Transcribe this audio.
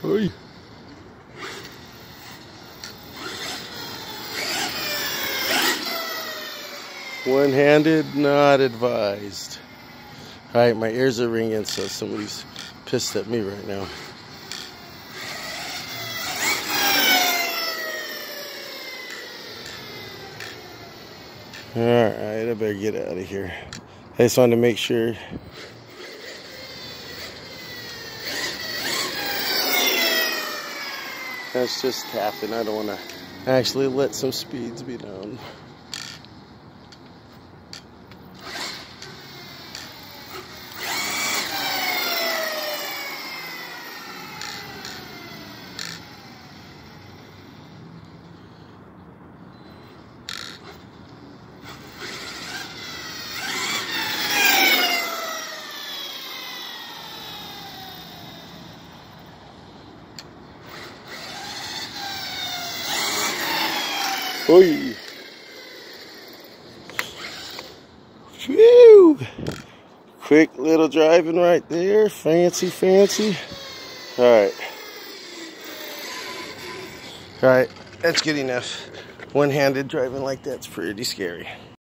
Oy. One-handed, not advised. Alright, my ears are ringing, so somebody's pissed at me right now. Alright, I better get out of here. I just wanted to make sure. That's just tapping. I don't want to actually let some speeds be known. Oi. Phew. Quick little driving right there. Fancy, fancy. Alright. Alright, that's good enough. One-handed driving like that's pretty scary.